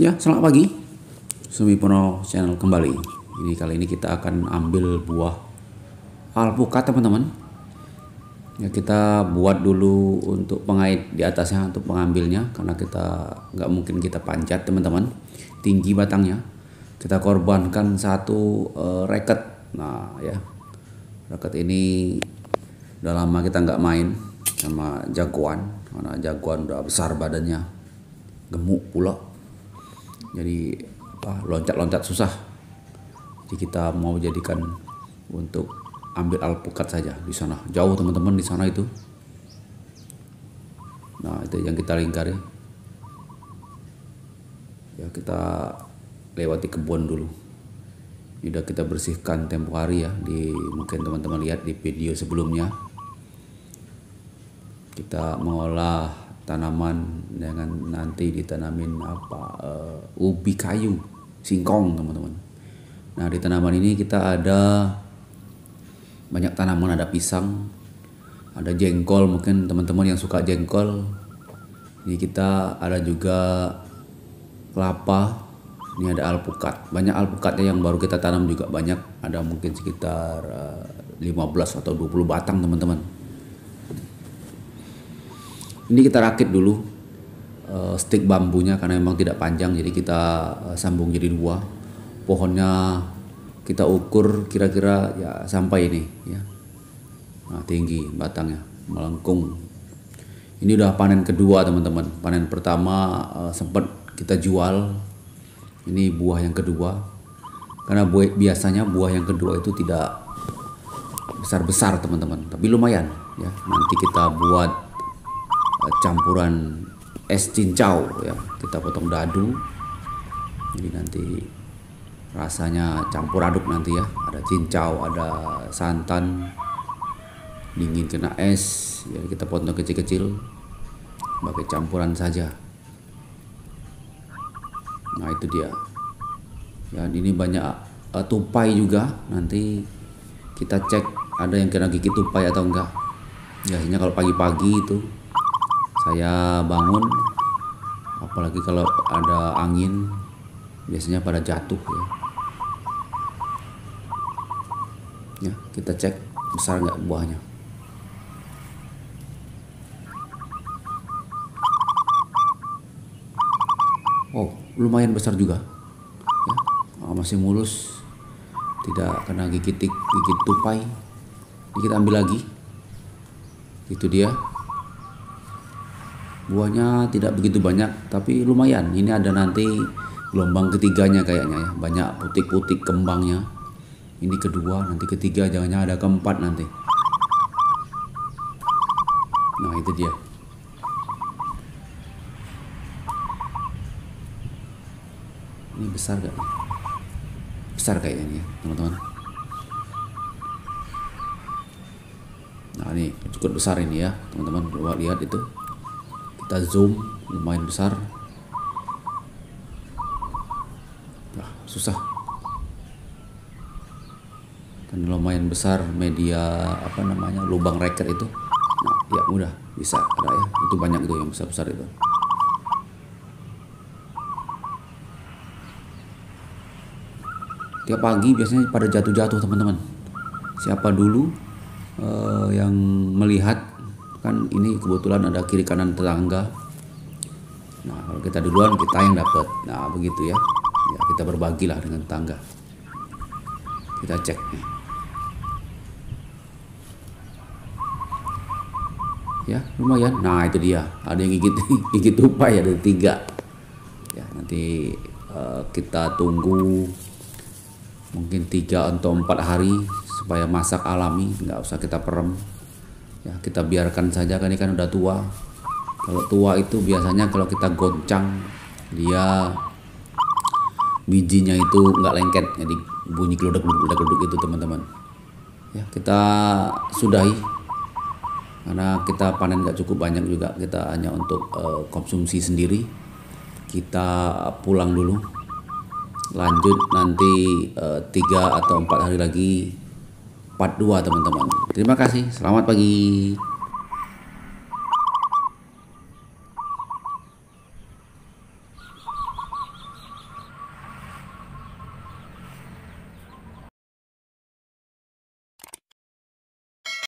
Ya, selamat pagi. Sumipono channel kembali. Kali ini kita akan ambil buah alpukat, teman-teman. Ya, kita buat dulu untuk pengait di atasnya untuk pengambilnya, karena kita nggak mungkin kita panjat, teman-teman. Tinggi batangnya. Kita korbankan satu racket. Nah, ya. Racket ini udah lama kita nggak main sama jagoan, karena jagoan udah besar badannya, gemuk pula. Jadi loncat-loncat susah. Jadi kita mau jadikan untuk ambil alpukat saja di sana. Jauh, teman-teman, di sana itu. Nah, itu yang kita lingkari. Ya, kita lewati kebun dulu. Ini udah kita bersihkan tempo hari ya. Mungkin teman-teman lihat di video sebelumnya. Kita mengolah tanaman dengan nanti ditanamin ubi kayu, singkong, teman-teman. Nah, di tanaman ini kita ada banyak tanaman, ada pisang, ada jengkol, mungkin teman-teman yang suka jengkol. Ini kita ada juga kelapa, ini ada alpukat. Banyak alpukatnya yang baru kita tanam juga banyak, ada mungkin sekitar 15 atau 20 batang, teman-teman. Ini kita rakit dulu stik bambunya karena memang tidak panjang, jadi kita sambung jadi dua. Pohonnya kita ukur kira-kira ya sampai ini ya. Nah, tinggi batangnya, melengkung. Ini udah panen kedua, teman-teman. Panen pertama sempat kita jual. Ini buah yang kedua. Karena biasanya buah yang kedua itu tidak besar-besar, teman-teman, tapi lumayan ya. Nanti kita buat campuran es cincau ya, kita potong dadu, jadi nanti rasanya campur aduk nanti ya. Ada cincau, ada santan, dingin kena es ya, kita potong kecil-kecil sebagai campuran saja. Nah, itu dia ya. Ini banyak tupai juga, nanti kita cek ada yang kena gigit tupai atau enggak. Biasanya kalau pagi-pagi itu saya bangun, apalagi kalau ada angin, biasanya pada jatuh ya. Ya, kita cek besar nggak buahnya. Oh, lumayan besar juga. Ya, masih mulus, tidak kena gigit tupai. Ini kita ambil lagi. Itu dia. Buahnya tidak begitu banyak, tapi lumayan. Ini ada nanti gelombang ketiganya kayaknya ya. Banyak putik-putik kembangnya. Ini kedua, nanti ketiga, jangan-jangan ada keempat nanti. Nah, itu dia. Ini besar gak? Besar kayaknya nih ya, teman-teman. Nah, ini cukup besar ini ya, teman-teman. Coba lihat itu. Kita zoom, lumayan besar. Nah, susah. Kan lumayan besar media lubang racket itu. Nah, ya mudah bisa ada ya. Itu banyak itu yang besar-besar itu. Tiap pagi biasanya pada jatuh-jatuh, teman-teman. Siapa dulu yang melihat, kan ini kebetulan ada kiri kanan tetangga. Nah, kalau kita duluan, kita yang dapat. Nah, begitu ya. Ya, kita berbagilah dengan tetangga. Kita cek nih. Ya, lumayan. Nah, itu dia. Ada yang gigit tupai, ada 3. Ya, nanti kita tunggu mungkin 3 atau 4 hari supaya masak alami, nggak usah kita perem. Ya, kita biarkan saja, kan ini kan udah tua. Kalau tua itu biasanya kalau kita goncang, dia bijinya itu nggak lengket, jadi bunyi geluduk itu, teman-teman. Ya, kita sudahi karena kita panen nggak cukup banyak juga, kita hanya untuk konsumsi sendiri. Kita pulang dulu, lanjut nanti 3 atau 4 hari lagi part 2, teman-teman. Terima kasih, selamat pagi.